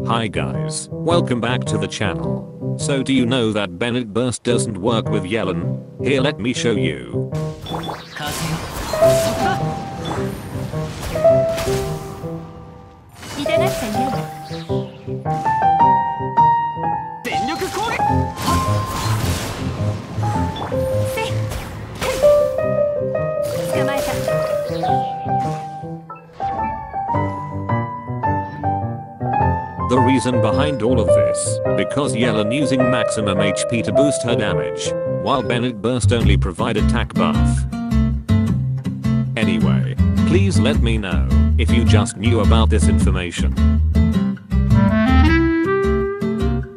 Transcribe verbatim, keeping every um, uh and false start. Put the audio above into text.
Hi guys, welcome back to the channel. So do you know that Bennett burst doesn't work with Yelan? Here, let me show you. The reason behind all of this, because Yelan using maximum H P to boost her damage, while Bennett burst only provide attack buff. Anyway, please let me know if you just knew about this information.